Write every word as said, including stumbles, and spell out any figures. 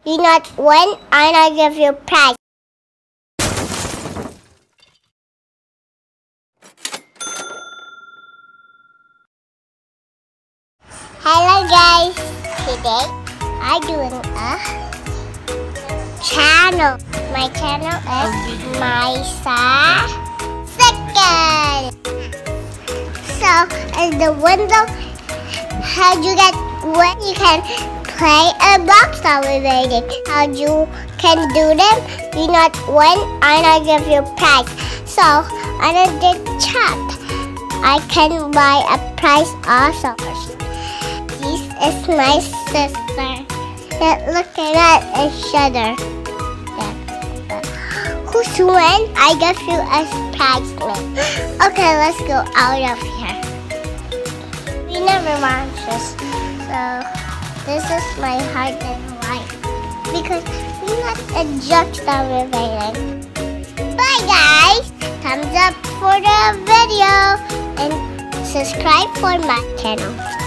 You not win, and I give you prize. Hello guys, today I'm doing a channel. My channel is Maisa Second. So in the window, how you get when you can play a box elevator. How you can do them? You not win, and I give you prize. So under the chat, I can buy a prize also. This is my sister. Look at that, a shutter. Who's win? I give you a prize. Okay, let's go out of here. We never want this. So this is my heart and life. Because we're not a drugstore related. Bye guys! Thumbs up for the video and subscribe for my channel.